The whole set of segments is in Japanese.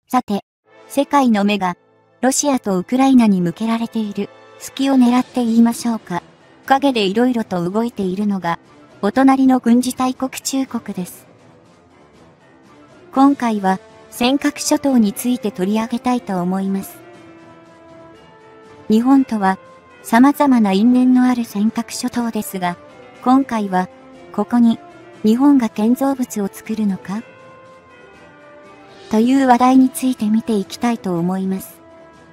さて、世界の目がロシアとウクライナに向けられている隙を狙って言いましょうか。陰で色々と動いているのがお隣の軍事大国中国です。今回は尖閣諸島について取り上げたいと思います。日本とは様々な因縁のある尖閣諸島ですが、今回はここに日本が建造物を作るのかという話題について見ていきたいと思います。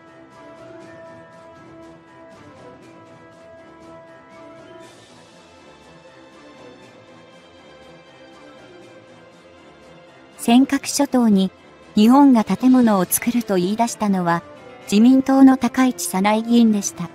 尖閣諸島に日本が建物を作ると言い出したのは自民党の高市早苗議員でした。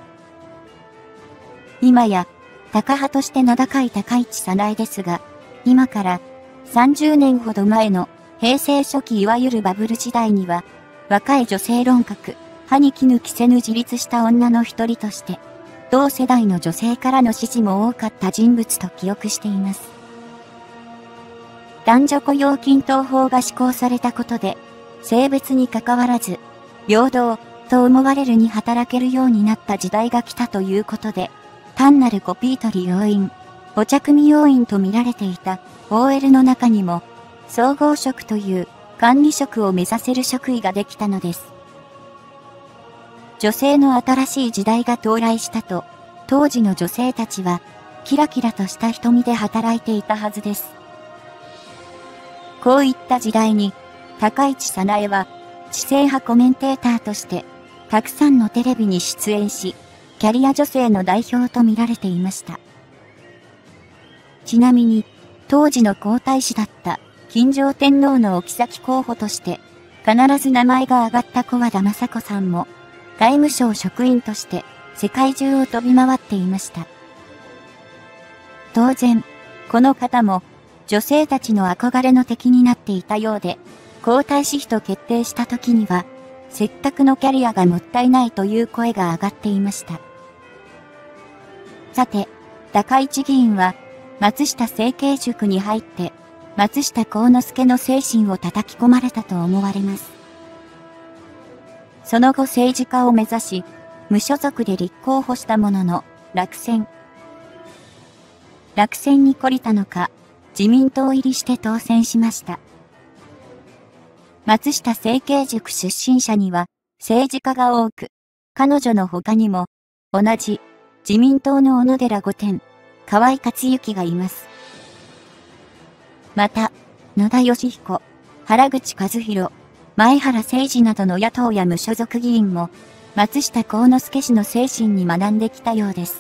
今やタカ派として名高い高市早苗ですが、今から30年ほど前の平成初期いわゆるバブル時代には、若い女性論客、歯に衣着せぬ自立した女の一人として、同世代の女性からの支持も多かった人物と記憶しています。男女雇用均等法が施行されたことで、性別に関わらず、平等と思われるに働けるようになった時代が来たということで、単なるコピー取り要員、お茶組要員と見られていた OL の中にも、総合職という管理職を目指せる職位ができたのです。女性の新しい時代が到来したと、当時の女性たちは、キラキラとした瞳で働いていたはずです。こういった時代に、高市早苗は、知性派コメンテーターとして、たくさんのテレビに出演し、キャリア女性の代表と見られていました。ちなみに、当時の皇太子だった金城天皇のお妃候補として、必ず名前が挙がった小和田雅子さんも、外務省職員として世界中を飛び回っていました。当然、この方も女性たちの憧れの敵になっていたようで、皇太子妃と決定した時には、せっかくのキャリアがもったいないという声が上がっていました。さて、高市議員は、松下政経塾に入って、松下幸之助の精神を叩き込まれたと思われます。その後政治家を目指し、無所属で立候補したものの、落選に懲りたのか、自民党入りして当選しました。松下政経塾出身者には、政治家が多く、彼女の他にも、同じ、自民党の小野寺御殿、河井克行がいます。また、野田佳彦、原口和弘、前原誠司などの野党や無所属議員も、松下幸之助氏の精神に学んできたようです。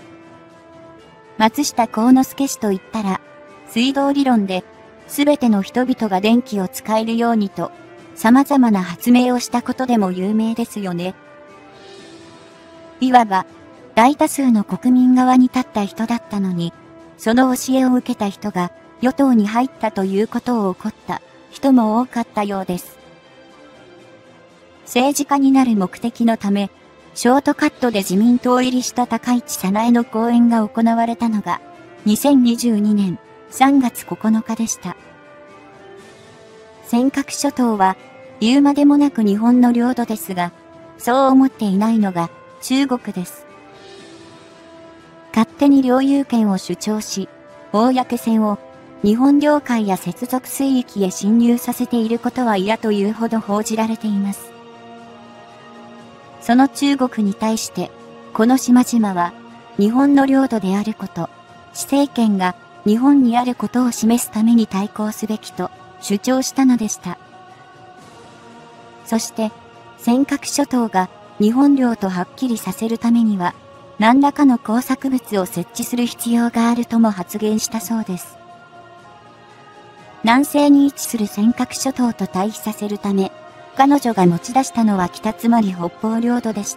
松下幸之助氏といったら、水道理論で、すべての人々が電気を使えるようにと、様々な発明をしたことでも有名ですよね。いわば、大多数の国民側に立った人だったのに、その教えを受けた人が与党に入ったということを怒った人も多かったようです。政治家になる目的のため、ショートカットで自民党入りした高市早苗の講演が行われたのが、2022年3月9日でした。尖閣諸島は言うまでもなく日本の領土ですが、そう思っていないのが中国です。勝手に領有権を主張し、公船を日本領海や接続水域へ侵入させていることは嫌というほど報じられています。その中国に対して、この島々は日本の領土であること、施政権が日本にあることを示すために対抗すべきと主張したのでした。そして、尖閣諸島が日本領とはっきりさせるためには、何らかの工作物を設置する必要があるとも発言したそうです。南西に位置する尖閣諸島と対比させるため、彼女が持ち出したのは北つまり北方領土でした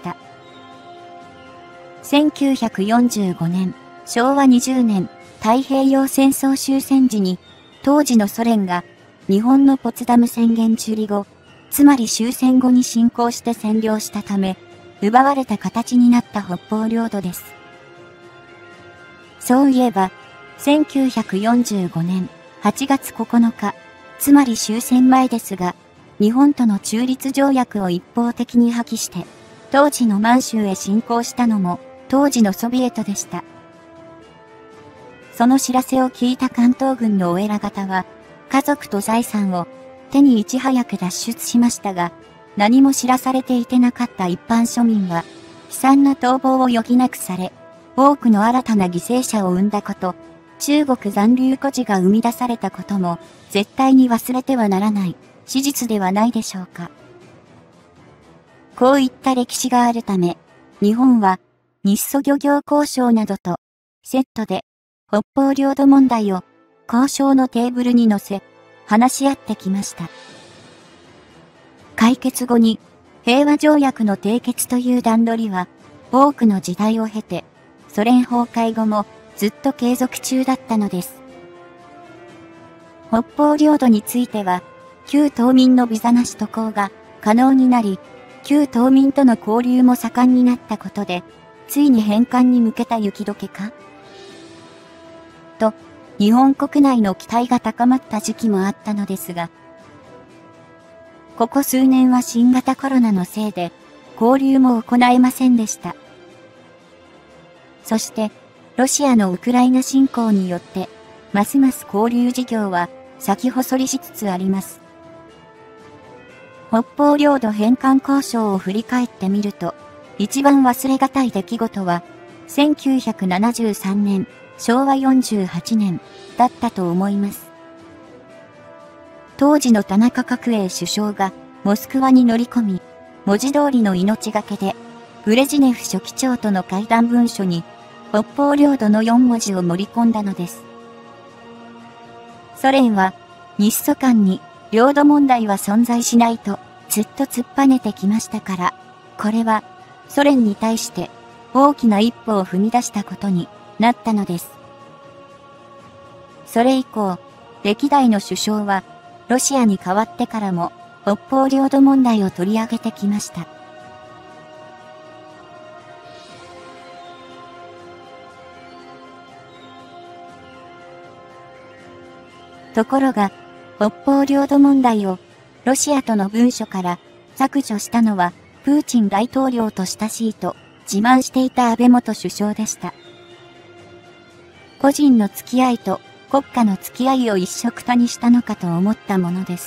。1945年、昭和20年、太平洋戦争終戦時に、当時のソ連が日本のポツダム宣言中理後、つまり終戦後に侵攻して占領したため、奪われた形になった北方領土です。そういえば、1945年8月9日、つまり終戦前ですが、 日本との中立条約を一方的に破棄して、当時の満州へ侵攻したのも、当時のソビエトでした。その知らせを聞いた関東軍のお偉方は、家族と財産を手にいち早く脱出しましたが、何も知らされていてなかった一般庶民は、悲惨な逃亡を余儀なくされ、多くの新たな犠牲者を生んだこと、中国残留孤児が生み出されたことも、絶対に忘れてはならない史実ではないでしょうか。こういった歴史があるため、日本は日ソ漁業交渉などとセットで北方領土問題を交渉のテーブルに乗せ、話し合ってきました。解決後に平和条約の締結という段取りは多くの時代を経て、ソ連崩壊後もずっと継続中だったのです。北方領土については、旧島民のビザなし渡航が可能になり、旧島民との交流も盛んになったことで、ついに返還に向けた雪解けかと、日本国内の期待が高まった時期もあったのですが、ここ数年は新型コロナのせいで、交流も行えませんでした。そして、ロシアのウクライナ侵攻によって、ますます交流事業は先細りしつつあります。北方領土返還交渉を振り返ってみると、一番忘れがたい出来事は、1973年、昭和48年、だったと思います。当時の田中角栄首相が、モスクワに乗り込み、文字通りの命がけで、ブレジネフ書記長との会談文書に、北方領土の4文字を盛り込んだのです。ソ連は、日ソ間に領土問題は存在しないとずっと突っぱねてきましたから、これはソ連に対して大きな一歩を踏み出したことになったのです。それ以降、歴代の首相はロシアに代わってからも北方領土問題を取り上げてきました。ところが、北方領土問題をロシアとの文書から削除したのはプーチン大統領と親しいと自慢していた安倍元首相でした。個人の付き合いと国家の付き合いを一緒くたにしたのかと思ったものです。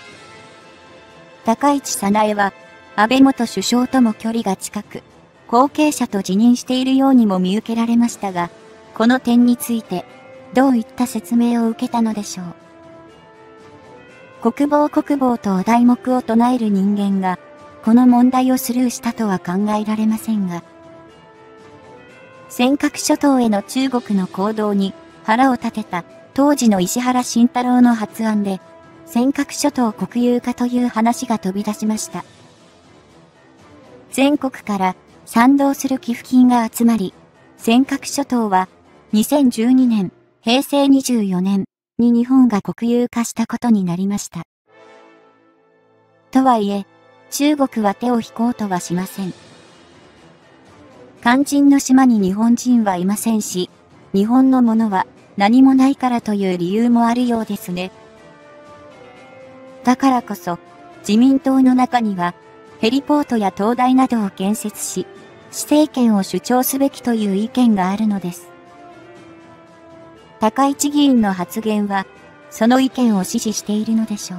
高市早苗は安倍元首相とも距離が近く、後継者と自認しているようにも見受けられましたが、この点についてどういった説明を受けたのでしょう。国防とお題目を唱える人間が、この問題をスルーしたとは考えられませんが、尖閣諸島への中国の行動に腹を立てた当時の石原慎太郎の発案で、尖閣諸島国有化という話が飛び出しました。全国から賛同する寄付金が集まり、尖閣諸島は2012年、平成24年に日本が国有化したことになりました。とはいえ、中国は手を引こうとはしません。肝心の島に日本人はいませんし、日本のものは何もないからという理由もあるようですね。だからこそ、自民党の中には、ヘリポートや灯台などを建設し、施政権を主張すべきという意見があるのです。高市議員の発言は、その意見を支持しているのでしょう。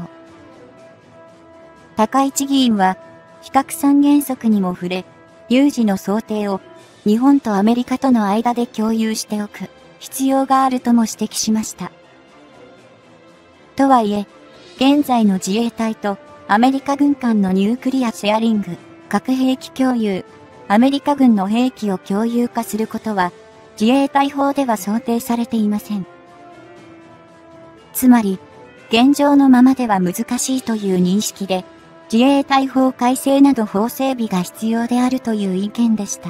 高市議員は、非核三原則にも触れ、有事の想定を日本とアメリカとの間で共有しておく必要があるとも指摘しました。とはいえ、現在の自衛隊とアメリカ軍間のニュークリアシェアリング、核兵器共有、アメリカ軍の兵器を共有化することは、自衛隊法では想定されていません。つまり、現状のままでは難しいという認識で、自衛隊法改正など法整備が必要であるという意見でした。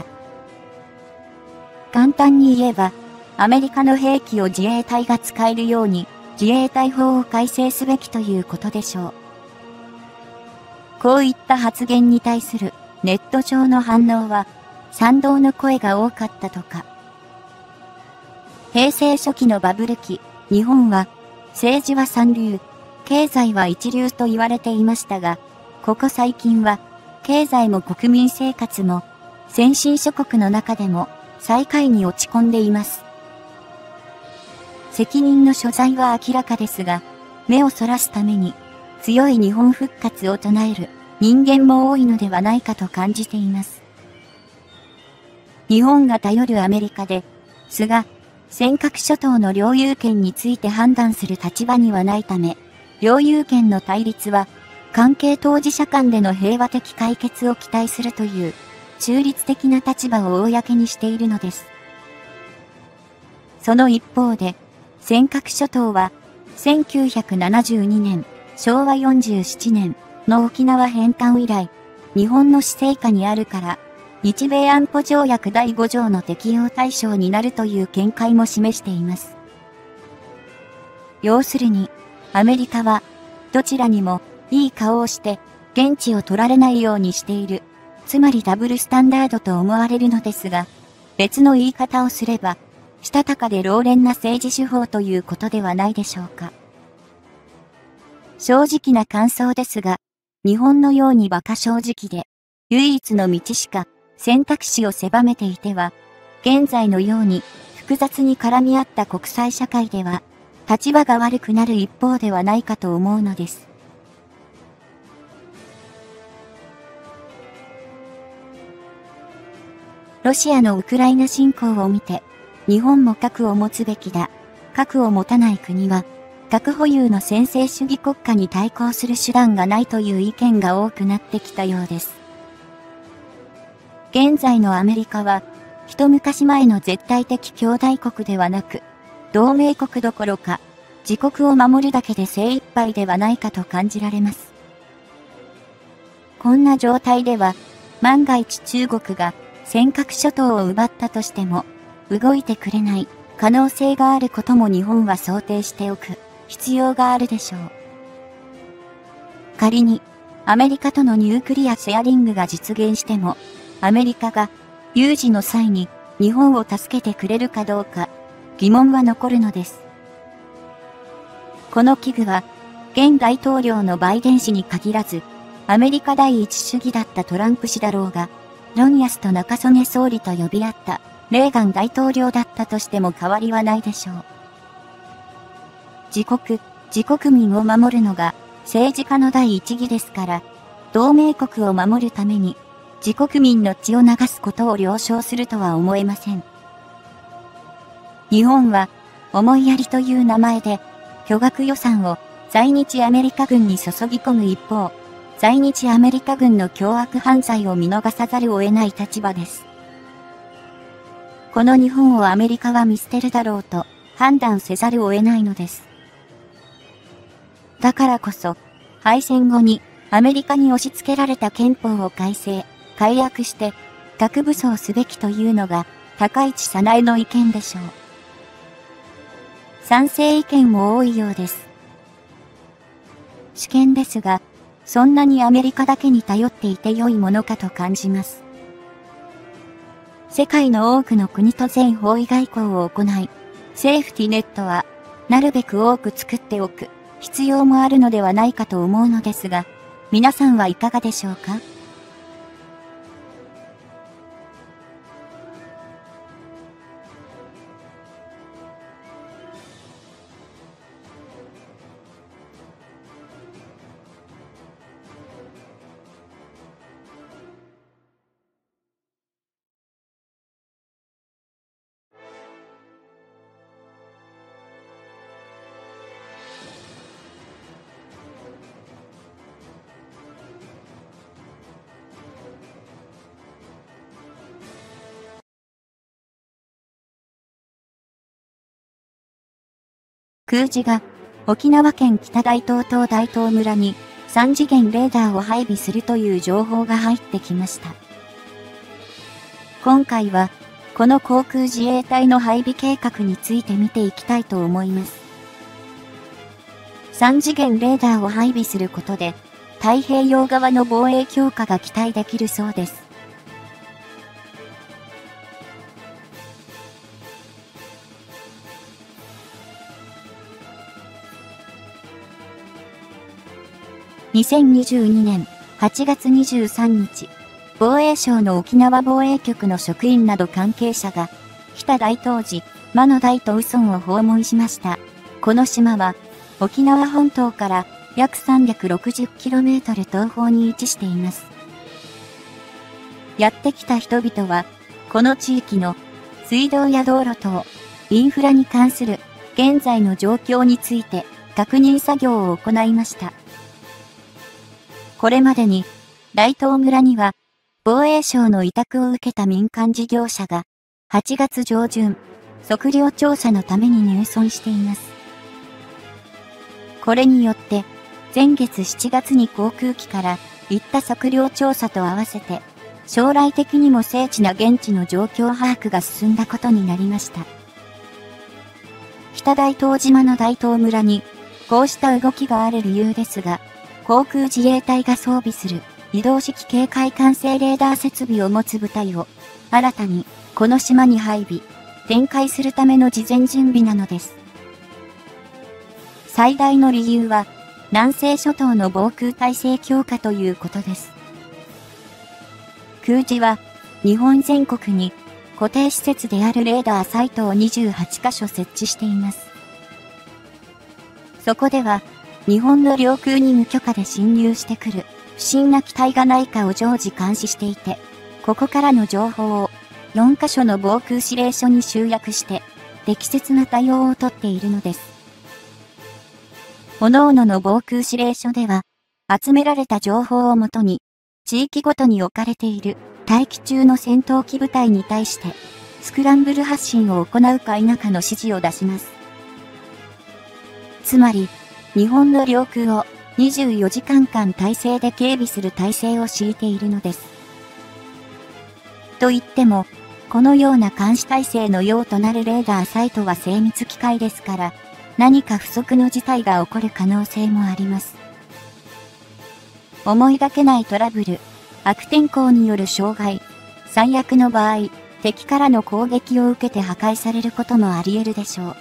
簡単に言えば、アメリカの兵器を自衛隊が使えるように、自衛隊法を改正すべきということでしょう。こういった発言に対するネット上の反応は、賛同の声が多かったとか。平成初期のバブル期、日本は、政治は三流、 経済は一流と言われていましたが、ここ最近は、経済も国民生活も、先進諸国の中でも、最下位に落ち込んでいます。責任の所在は明らかですが、目をそらすために、強い日本復活を唱える人間も多いのではないかと感じています。日本が頼るアメリカで、菅、尖閣諸島の領有権について判断する立場にはないため、領有権の対立は、関係当事者間での平和的解決を期待するという、中立的な立場を公にしているのです。その一方で、尖閣諸島は、1972年、昭和47年の沖縄返還以来、日本の施政下にあるから、日米安保条約第5条の適用対象になるという見解も示しています。要するに、アメリカは、どちらにも、いい顔をして、現地を取られないようにしている。つまりダブルスタンダードと思われるのですが、別の言い方をすれば、したたかで老練な政治手法ということではないでしょうか。正直な感想ですが、日本のように馬鹿正直で、唯一の道しか選択肢を狭めていては、現在のように複雑に絡み合った国際社会では、立場が悪くなる一方ではないかと思うのです。ロシアのウクライナ侵攻を見て、日本も核を持つべきだ。核を持たない国は、核保有の専制主義国家に対抗する手段がないという意見が多くなってきたようです。現在のアメリカは、一昔前の絶対的兄弟国ではなく、同盟国どころか、自国を守るだけで精一杯ではないかと感じられます。こんな状態では、万が一中国が尖閣諸島を奪ったとしても、動いてくれない可能性があることも日本は想定しておく必要があるでしょう。仮に、アメリカとのニュークリアシェアリングが実現しても、アメリカが有事の際に日本を助けてくれるかどうか疑問は残るのです。この危惧は現大統領のバイデン氏に限らずアメリカ第一主義だったトランプ氏だろうが、ロンヤスと中曽根総理と呼び合ったレーガン大統領だったとしても変わりはないでしょう。自国民を守るのが政治家の第一義ですから、同盟国を守るために自国民の血を流すことを了承するとは思えません。日本は、思いやりという名前で、巨額予算を在日アメリカ軍に注ぎ込む一方、在日アメリカ軍の凶悪犯罪を見逃さざるを得ない立場です。この日本をアメリカは見捨てるだろうと判断せざるを得ないのです。だからこそ、敗戦後にアメリカに押し付けられた憲法を改悪して核武装すべきというのが高市早苗の意見でしょう。賛成意見も多いようです。主見ですが、そんなにアメリカだけに頼っていて良いものかと感じます。世界の多くの国と全方位外交を行い、セーフティネットはなるべく多く作っておく必要もあるのではないかと思うのですが、皆さんはいかがでしょうか？空自が沖縄県北大東島大東村に3次元レーダーを配備するという情報が入ってきました。今回はこの航空自衛隊の配備計画について見ていきたいと思います。3次元レーダーを配備することで太平洋側の防衛強化が期待できるそうです。 2022年8月23日、防衛省の沖縄防衛局の職員など関係者が、北大東寺、間の大と宇村を訪問しました。この島は、沖縄本島から約 360km 東方に位置しています。やってきた人々は、この地域の水道や道路等、インフラに関する現在の状況について確認作業を行いました。これまでに、大東村には、防衛省の委託を受けた民間事業者が、8月上旬、測量調査のために入村しています。これによって、前月7月に航空機から行った測量調査と合わせて、将来的にも精緻な現地の状況把握が進んだことになりました。北大東島の大東村に、こうした動きがある理由ですが、航空自衛隊が装備する移動式警戒管制レーダー設備を持つ部隊を、新たにこの島に配備、展開するための事前準備なのです。最大の理由は、南西諸島の防空体制強化ということです。空自は、日本全国に固定施設であるレーダーサイトを28カ所設置しています。そこでは、日本の領空に無許可で侵入してくる不審な機体がないかを常時監視していて、ここからの情報を4カ所の防空指令所に集約して、適切な対応をとっているのです。各々の防空指令所では、集められた情報をもとに、地域ごとに置かれている待機中の戦闘機部隊に対して、スクランブル発進を行うか否かの指示を出します。つまり、日本の領空を24時間間体制で警備する体制を敷いているのです。と言っても、このような監視体制の用となるレーダーサイトは精密機械ですから、何か不測の事態が起こる可能性もあります。思いがけないトラブル、悪天候による障害、最悪の場合、敵からの攻撃を受けて破壊されることもあり得るでしょう。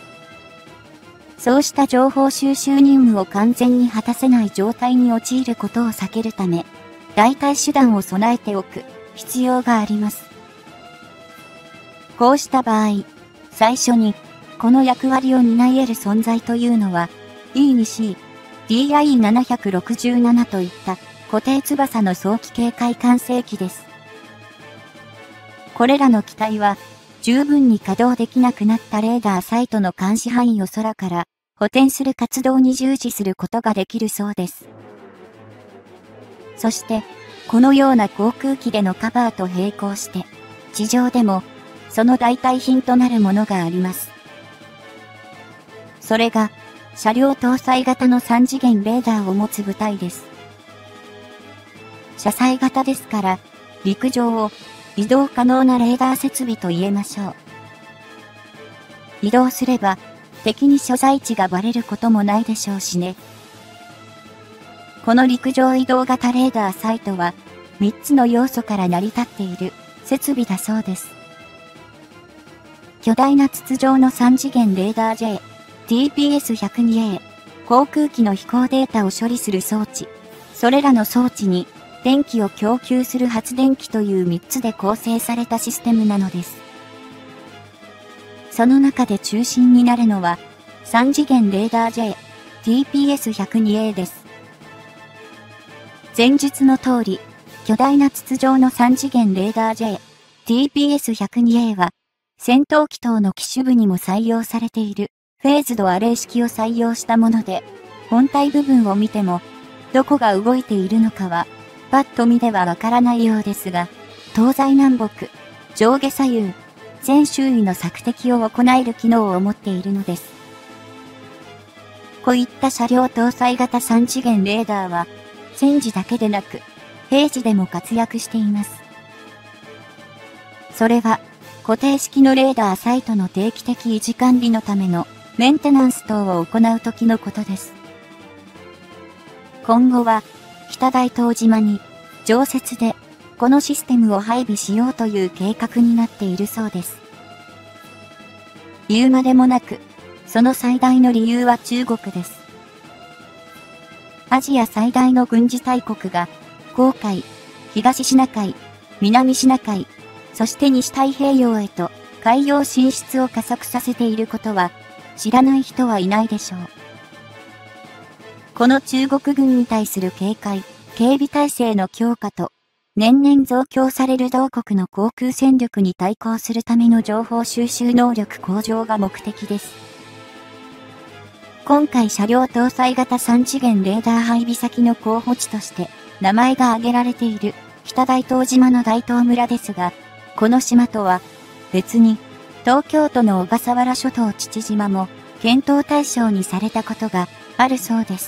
そうした情報収集任務を完全に果たせない状態に陥ることを避けるため、代替手段を備えておく必要があります。こうした場合、最初に、この役割を担い得る存在というのは、E2C、DIE767 といった固定翼の早期警戒管制機です。これらの機体は、十分に稼働できなくなったレーダーサイトの監視範囲を空から補填する活動に従事することができるそうです。そして、このような航空機でのカバーと並行して、地上でも、その代替品となるものがあります。それが、車両搭載型の3次元レーダーを持つ部隊です。車載型ですから、陸上を移動可能なレーダー設備と言えましょう。移動すれば、敵に所在地がバレることもないでしょうしね。この陸上移動型レーダーサイトは、3つの要素から成り立っている設備だそうです。巨大な筒状の3次元レーダー J、TPS-102A、航空機の飛行データを処理する装置、それらの装置に電気を供給する発電機という3つで構成されたシステムなのです。その中で中心になるのは、3次元レーダー J、TPS-102A です。前述の通り、巨大な筒状の3次元レーダー J、TPS-102A は、戦闘機等の機種部にも採用されているフェーズドアレイ式を採用したもので、本体部分を見ても、どこが動いているのかは、パッと見ではわからないようですが、東西南北、上下左右、全周囲の索敵を行える機能を持っているのです。こういった車両搭載型3次元レーダーは、戦時だけでなく、平時でも活躍しています。それは、固定式のレーダーサイトの定期的維持管理のためのメンテナンス等を行うときのことです。今後は、北大東島に、常設で、このシステムを配備しようという計画になっているそうです。言うまでもなく、その最大の理由は中国です。 アジア最大の軍事大国が、黄海、東シナ海、南シナ海、そして西太平洋へと海洋進出を加速させていることは、知らない人はいないでしょう。この中国軍に対する警戒、警備体制の強化と、年々増強される同国の航空戦力に対抗するための情報収集能力向上が目的です。今回車両搭載型3次元レーダー配備先の候補地として名前が挙げられている北大東島の大東村ですが、この島とは別に東京都の小笠原諸島父島も検討対象にされたことがあるそうです。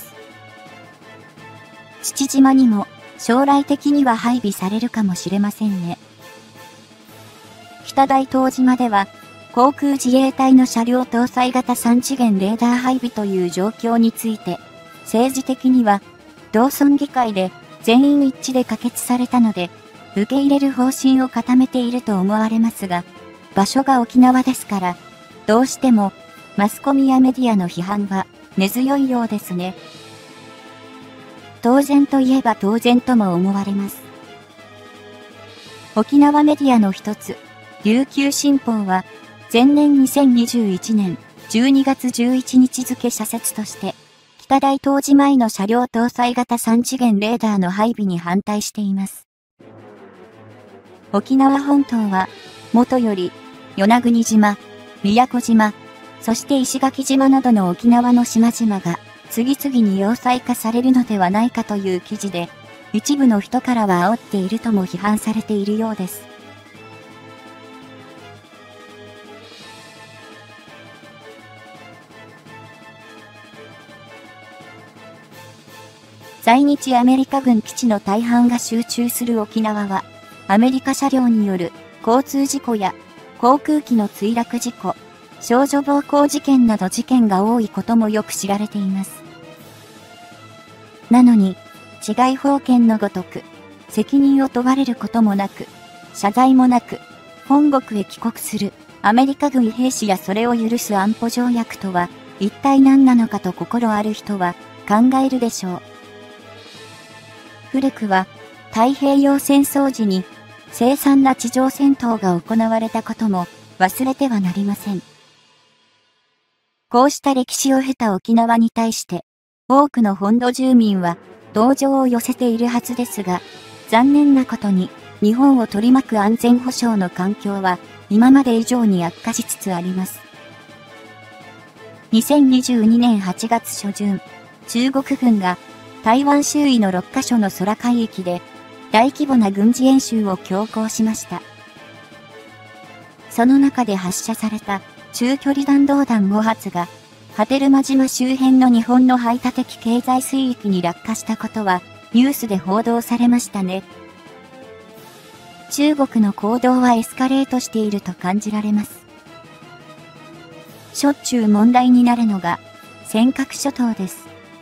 父島にも将来的には配備されるかもしれませんね。北大東島では航空自衛隊の車両搭載型3次元レーダー配備という状況について、政治的には同村議会で全員一致で可決されたので、受け入れる方針を固めていると思われますが、場所が沖縄ですから、どうしてもマスコミやメディアの批判が根強いようですね。当然といえば当然とも思われます。沖縄メディアの一つ、琉球新報は、前年2021年12月11日付社説として、北大東島への車両搭載型3次元レーダーの配備に反対しています。沖縄本島は、もとより、与那国島、宮古島、そして石垣島などの沖縄の島々が、次々に要塞化されるのではないかという記事で、一部の人からは煽っているとも批判されているようです。在日アメリカ軍基地の大半が集中する沖縄は、アメリカ車両による交通事故や航空機の墜落事故、少女暴行事件など事件が多いこともよく知られています。なのに、治外法権のごとく、責任を問われることもなく、謝罪もなく、本国へ帰国するアメリカ軍兵士やそれを許す安保条約とは、一体何なのかと心ある人は考えるでしょう。古くは太平洋戦争時に凄惨な地上戦闘が行われたことも忘れてはなりません。こうした歴史を経た沖縄に対して多くの本土住民は同情を寄せているはずですが、残念なことに日本を取り巻く安全保障の環境は今まで以上に悪化しつつあります。2022年8月初旬、中国軍が台湾周囲の6カ所の空海域で大規模な軍事演習を強行しました。その中で発射された中距離弾道弾5発が波照間島周辺の日本の排他的経済水域に落下したことはニュースで報道されましたね。中国の行動はエスカレートしていると感じられます。しょっちゅう問題になるのが尖閣諸島です。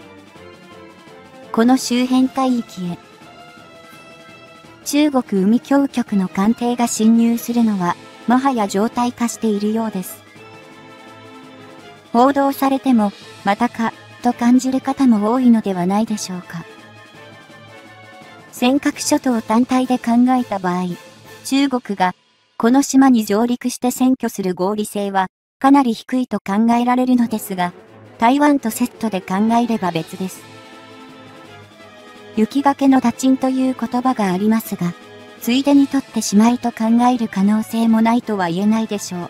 この周辺海域へ、中国海峡局の艦艇が侵入するのは、もはや常態化しているようです。報道されても、またか、と感じる方も多いのではないでしょうか。尖閣諸島単体で考えた場合、中国が、この島に上陸して占拠する合理性は、かなり低いと考えられるのですが、台湾とセットで考えれば別です。雪崖の打賃という言葉がありますが、ついでに取ってしまいと考える可能性もないとは言えないでしょう。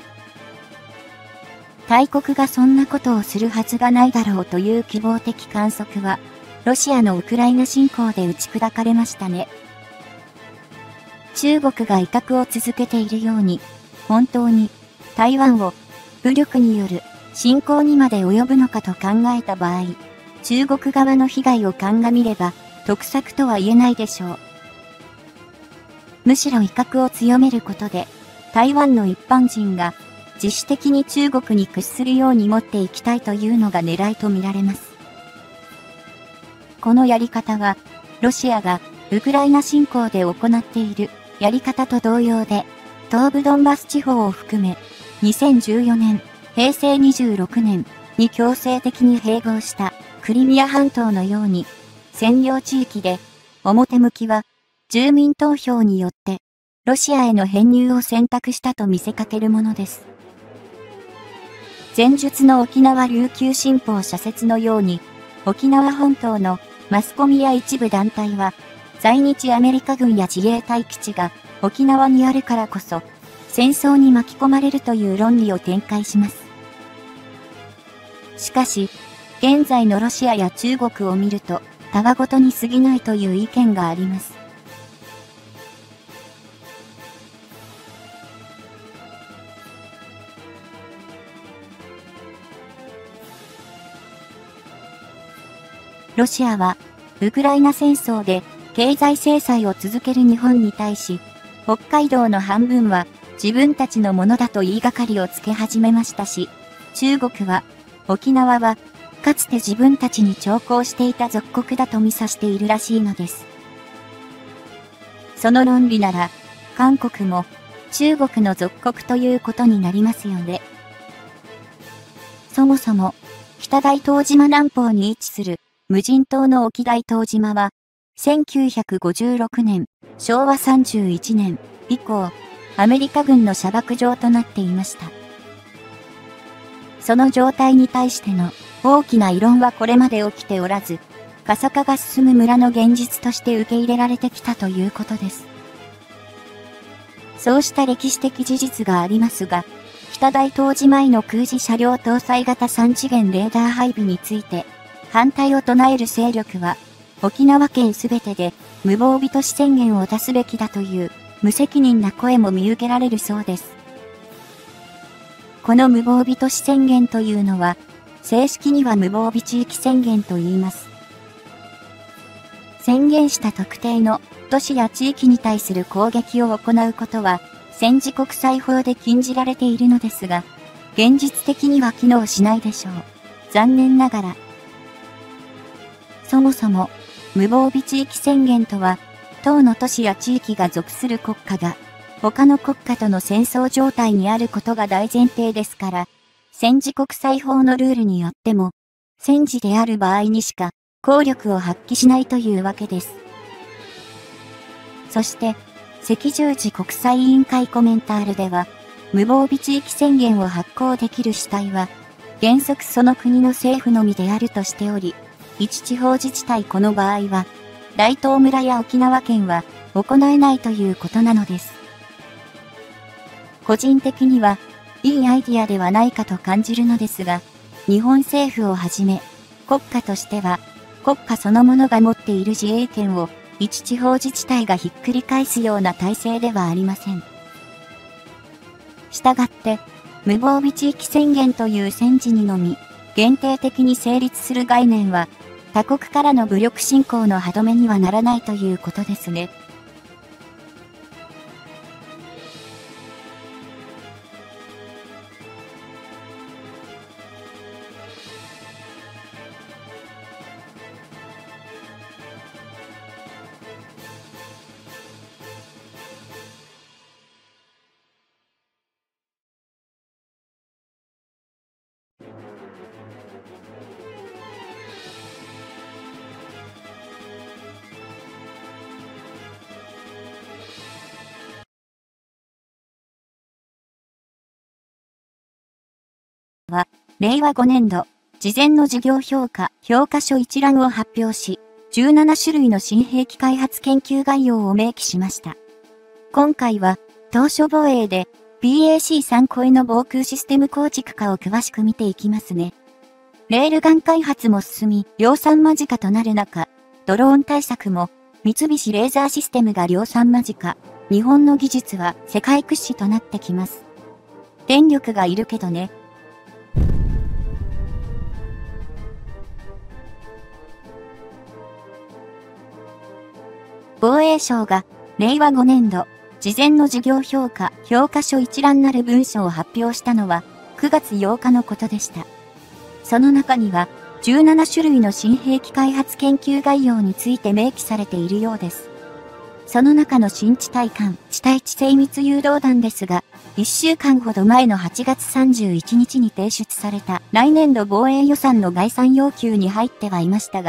大国がそんなことをするはずがないだろうという希望的観測は、ロシアのウクライナ侵攻で打ち砕かれましたね。中国が威嚇を続けているように、本当に台湾を武力による侵攻にまで及ぶのかと考えた場合、中国側の被害を鑑みれば、得策とは言えないでしょう。むしろ威嚇を強めることで、台湾の一般人が自主的に中国に屈するように持っていきたいというのが狙いと見られます。このやり方は、ロシアがウクライナ侵攻で行っているやり方と同様で、東部ドンバス地方を含め、2014年、平成26年に強制的に併合したクリミア半島のように、 占領地域で、表向きは住民投票によってロシアへの編入を選択したと見せかけるものです。前述の沖縄琉球新報社説のように、沖縄本島のマスコミや一部団体は、在日アメリカ軍や自衛隊基地が沖縄にあるからこそ、戦争に巻き込まれるという論理を展開します。しかし、現在のロシアや中国を見ると、たわごとに過ぎないという意見があります。ロシアは、ウクライナ戦争で経済制裁を続ける日本に対し、北海道の半分は自分たちのものだと言いがかりをつけ始めましたし、中国は、沖縄は、かつて自分たちに徴工していた属国だと見指しているらしいのです。その論理なら、韓国も中国の属国ということになりますよね。そもそも、北大東島南方に位置する無人島の沖大東島は、1956年、昭和31年以降、アメリカ軍の射爆場となっていました。その状態に対しての大きな異論はこれまで起きておらず、過疎化が進む村の現実として受け入れられてきたということです。そうした歴史的事実がありますが、北大東島への空自車両搭載型3次元レーダー配備について、反対を唱える勢力は、沖縄県すべてで無防備都市宣言を出すべきだという無責任な声も見受けられるそうです。この無防備都市宣言というのは、正式には無防備地域宣言と言います。宣言した特定の都市や地域に対する攻撃を行うことは、戦時国際法で禁じられているのですが、現実的には機能しないでしょう。残念ながら。そもそも、無防備地域宣言とは、当の都市や地域が属する国家が、他の国家との戦争状態にあることが大前提ですから、戦時国際法のルールによっても、戦時である場合にしか、効力を発揮しないというわけです。そして、赤十字国際委員会コメンタールでは、無防備地域宣言を発行できる主体は、原則その国の政府のみであるとしており、一地方自治体この場合は、大東村や沖縄県は行えないということなのです。個人的には、いいアイディアではないかと感じるのですが、日本政府をはじめ、国家としては、国家そのものが持っている自衛権を、一地方自治体がひっくり返すような体制ではありません。したがって、無防備地域宣言という戦時にのみ、限定的に成立する概念は、他国からの武力侵攻の歯止めにはならないということですね。は、令和5年度、事前の事業評価書一覧を発表し、17種類の新兵器開発研究概要を明記しました。今回は、当初防衛で PAC3 超えの防空システム構築化を詳しく見ていきますね。レールガン開発も進み、量産間近となる中、ドローン対策も、三菱レーザーシステムが量産間近、日本の技術は世界屈指となってきます。電力がいるけどね。防衛省が令和5年度事前の事業評価書一覧なる文書を発表したのは9月8日のことでした。その中には17種類の新兵器開発研究概要について明記されているようです。その中の新地対艦地対地精密誘導弾ですが、1週間ほど前の8月31日に提出された来年度防衛予算の概算要求に入ってはいましたが、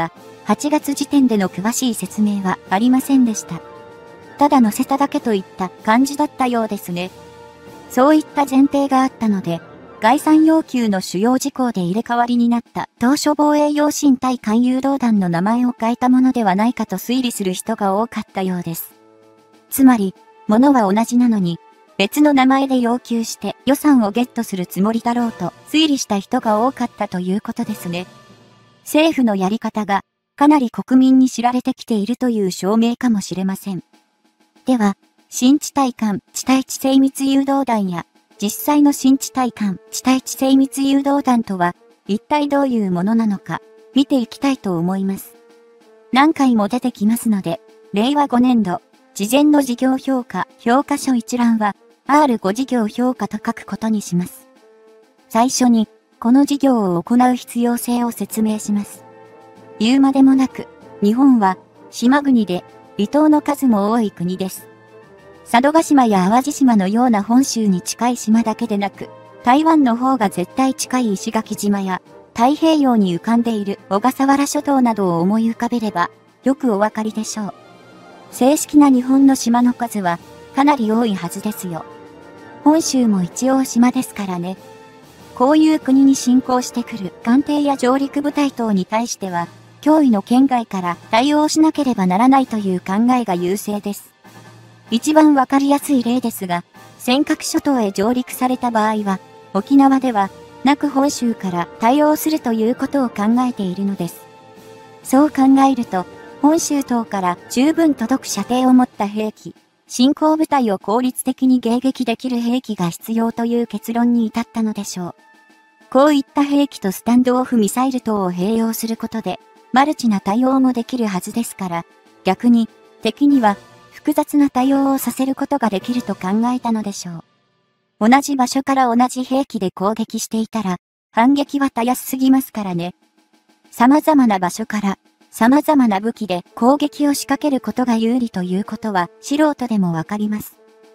8月時点での詳しい説明はありませんでした。ただ乗せただけといった感じだったようですね。そういった前提があったので、概算要求の主要事項で入れ替わりになった当初防衛用新対艦誘導弾の名前を変えたものではないかと推理する人が多かったようです。つまり、ものは同じなのに、別の名前で要求して予算をゲットするつもりだろうと推理した人が多かったということですね。政府のやり方がかなり国民に知られてきているという証明かもしれません。では、新地対艦地対地精密誘導弾や実際の新地対艦地対地精密誘導弾とは一体どういうものなのか見ていきたいと思います。何回も出てきますので、令和5年度事前の事業評価書一覧は R5 事業評価と書くことにします。最初にこの事業を行う必要性を説明します。言うまでもなく、日本は島国で離島の数も多い国です。佐渡島や淡路島のような本州に近い島だけでなく、台湾の方が絶対近い石垣島や太平洋に浮かんでいる小笠原諸島などを思い浮かべればよくお分かりでしょう。正式な日本の島の数はかなり多いはずですよ。本州も一応島ですからね。こういう国に侵攻してくる艦艇や上陸部隊等に対しては、脅威の圏外から対応しなければならないという考えが優勢です。一番わかりやすい例ですが、尖閣諸島へ上陸された場合は、沖縄ではなく本州から対応するということを考えているのです。そう考えると、本州等から十分届く射程を持った兵器、侵攻部隊を効率的に迎撃できる兵器が必要という結論に至ったのでしょう。こういった兵器とスタンドオフミサイル等を併用することで、マルチな対応もできるはずですから、逆に敵には複雑な対応をさせることができると考えたのでしょう。同じ場所から同じ兵器で攻撃していたら、反撃はたやすすぎますからね。様々な場所から様々な武器で攻撃を仕掛けることが有利ということは素人でもわかります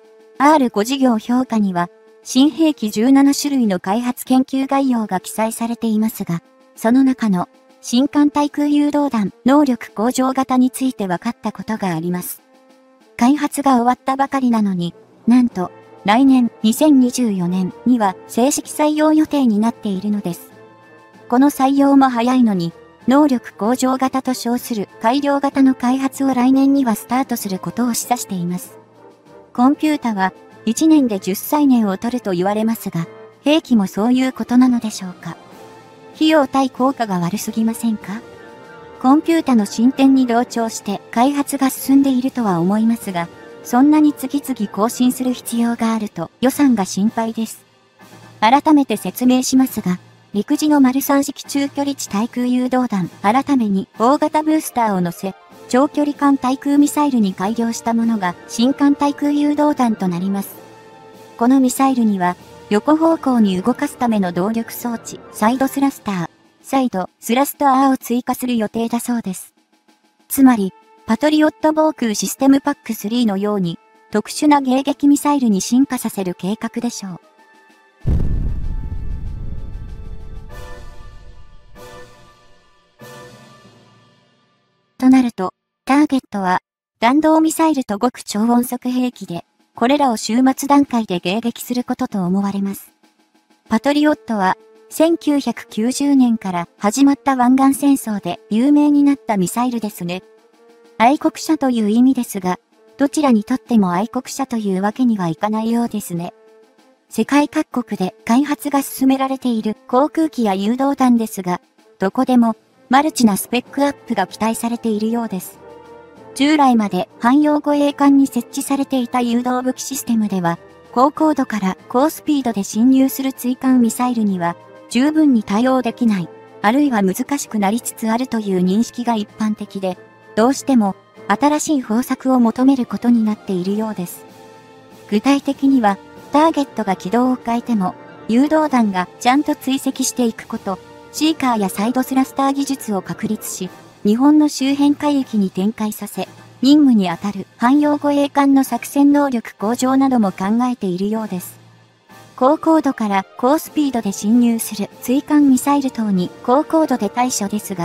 。R5 事業評価には、新兵器17種類の開発研究概要が記載されていますが、その中の新艦対空誘導弾能力向上型について分かったことがあります。開発が終わったばかりなのに、なんと来年2024年には正式採用予定になっているのです。この採用も早いのに、能力向上型と称する改良型の開発を来年にはスタートすることを示唆しています。コンピュータは1年で10歳年を取ると言われますが、兵器もそういうことなのでしょうか。費用対効果が悪すぎませんか？コンピュータの進展に同調して開発が進んでいるとは思いますが、そんなに次々更新する必要があると予算が心配です。改めて説明しますが、陸自の丸3式中距離地対空誘導弾、改めに大型ブースターを乗せ、長距離艦対空ミサイルに改良したものが新艦対空誘導弾となります。このミサイルには、横方向に動かすための動力装置、サイドスラスター、サイドスラスターを追加する予定だそうです。つまり、パトリオット防空システムパック3のように、特殊な迎撃ミサイルに進化させる計画でしょう。となると、ターゲットは、弾道ミサイルと極超音速兵器で、これらを終末段階で迎撃することと思われます。パトリオットは、1990年から始まった湾岸戦争で有名になったミサイルですね。愛国者という意味ですが、どちらにとっても愛国者というわけにはいかないようですね。世界各国で開発が進められている航空機や誘導弾ですが、どこでもマルチなスペックアップが期待されているようです。従来まで汎用護衛艦に設置されていた誘導武器システムでは、高高度から高スピードで侵入する追艦ミサイルには十分に対応できない、あるいは難しくなりつつあるという認識が一般的で、どうしても新しい方策を求めることになっているようです。具体的には、ターゲットが軌道を変えても、誘導弾がちゃんと追跡していくこと、シーカーやサイドスラスター技術を確立し、日本の周辺海域に展開させ、任務にあたる汎用護衛艦の作戦能力向上なども考えているようです。高高度から高スピードで侵入する追艦ミサイル等に高高度で対処ですが、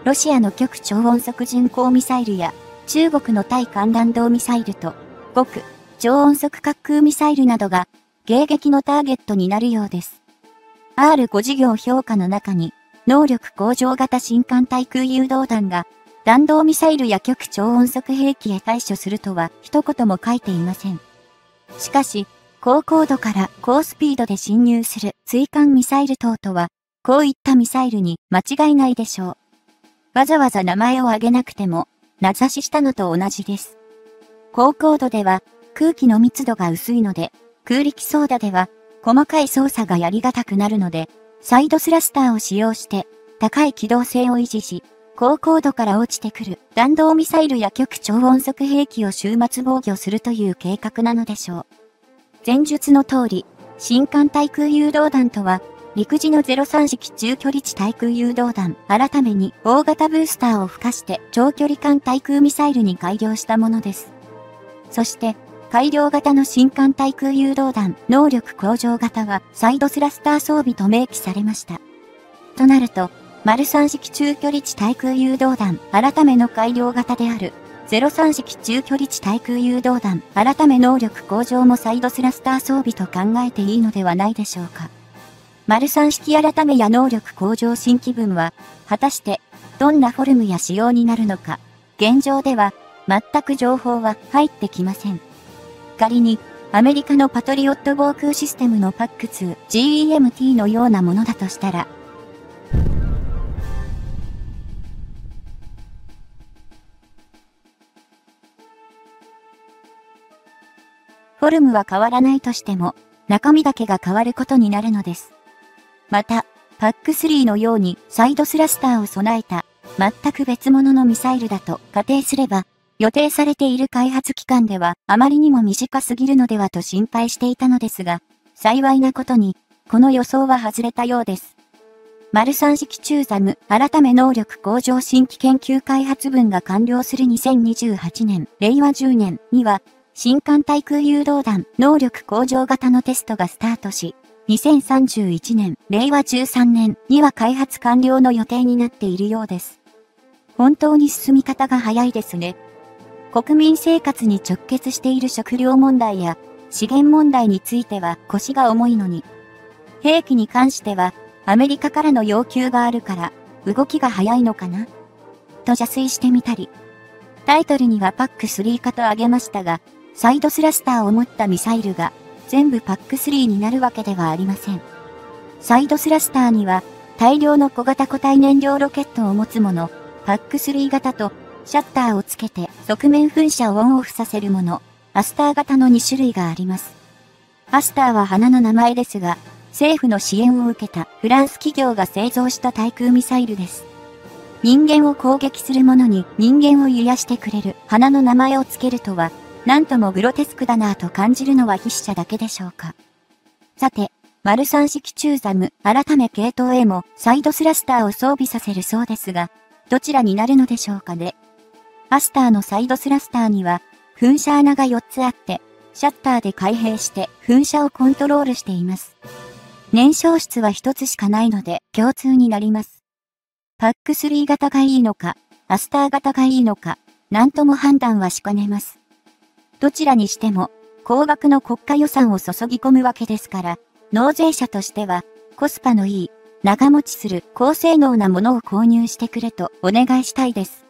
ロシアの極超音速巡航ミサイルや、中国の対艦弾道ミサイルと、極超音速滑空ミサイルなどが、迎撃のターゲットになるようです。R5 事業評価の中に、能力向上型新艦対空誘導弾が、弾道ミサイルや極超音速兵器へ対処するとは一言も書いていません。しかし、高高度から高スピードで侵入する追艦ミサイル等とは、こういったミサイルに間違いないでしょう。わざわざ名前を挙げなくても、名指ししたのと同じです。高高度では空気の密度が薄いので、空力操舵では細かい操作がやりがたくなるので、サイドスラスターを使用して高い機動性を維持し、高高度から落ちてくる弾道ミサイルや極超音速兵器を終末防御するという計画なのでしょう。前述の通り、新艦対空誘導弾とは、陸自の03式中距離地対空誘導弾、改めに大型ブースターを付加して長距離艦対空ミサイルに改良したものです。そして、改良型の新艦対空誘導弾、能力向上型はサイドスラスター装備と明記されました。となると、03式中距離地対空誘導弾、改めの改良型である、03式中距離地対空誘導弾、改め能力向上もサイドスラスター装備と考えていいのではないでしょうか。03式改めや能力向上新規分は、果たして、どんなフォルムや仕様になるのか、現状では、全く情報は入ってきません。仮に、アメリカのパトリオット防空システムの PAC-2 GEMT のようなものだとしたら、フォルムは変わらないとしても、中身だけが変わることになるのです。また、PAC-3 のようにサイドスラスターを備えた、全く別物のミサイルだと仮定すれば、予定されている開発期間ではあまりにも短すぎるのではと心配していたのですが、幸いなことに、この予想は外れたようです。03式中ザム、改め能力向上新規研究開発分が完了する2028年、令和10年には、新艦対空誘導弾能力向上型のテストがスタートし、2031年、令和13年には開発完了の予定になっているようです。本当に進み方が早いですね。国民生活に直結している食料問題や資源問題については腰が重いのに、兵器に関してはアメリカからの要求があるから動きが早いのかなと邪推してみたり、タイトルには PAC-3 化と挙げましたが、サイドスラスターを持ったミサイルが全部 PAC-3 になるわけではありません。サイドスラスターには大量の小型固体燃料ロケットを持つもの、PAC-3 型とシャッターをつけて側面噴射をオンオフさせるもの、アスター型の2種類があります。アスターは花の名前ですが、政府の支援を受けたフランス企業が製造した対空ミサイルです。人間を攻撃するものに人間を揺らしてくれる花の名前をつけるとは、なんともグロテスクだなぁと感じるのは筆者だけでしょうか。さて、03式中ザム、改め系統へもサイドスラスターを装備させるそうですが、どちらになるのでしょうかね。アスターのサイドスラスターには、噴射穴が4つあって、シャッターで開閉して噴射をコントロールしています。燃焼室は1つしかないので共通になります。PAC-3 型がいいのか、アスター型がいいのか、なんとも判断はしかねます。どちらにしても、高額の国家予算を注ぎ込むわけですから、納税者としては、コスパのいい、長持ちする高性能なものを購入してくれとお願いしたいです。